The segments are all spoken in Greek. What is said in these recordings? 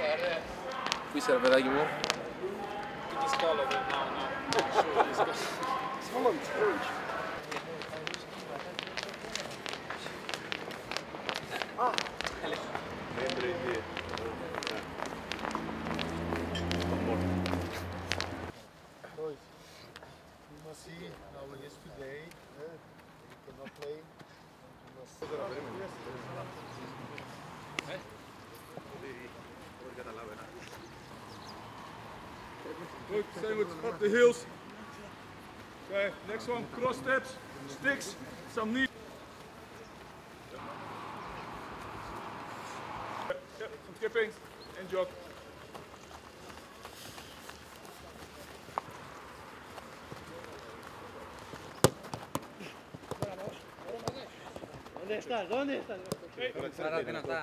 Πού είσαι ρε παιδάκι μου? Good, stay with up the heels. Okay, next one, cross steps, sticks, some knee. Yep, some skipping and jog. ¿Dónde estás? ¿Dónde estás? Άρα δυνατά.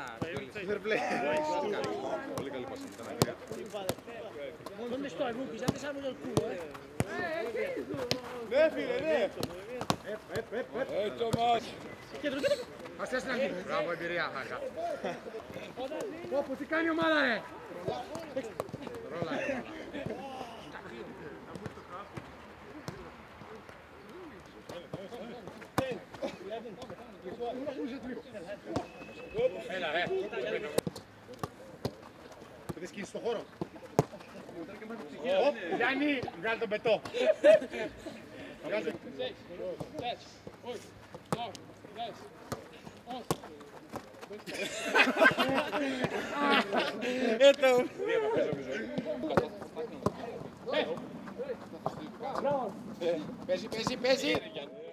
Πολύ καλή πάση. ¿Dónde estoy, Rookies? Ya te salgo del culo, Ναι, φίλε, ναι. Τόμας. Ας θες να γίνει. Μπράβο εμπειρία, χάκα. Πω, τι κάνει η ομάδα, ρε. Ρόλα ρε. Έλα ρε. Πες κίνηση στον χώρο. Γιάννη, βγάλε τον πετό. Παίζει.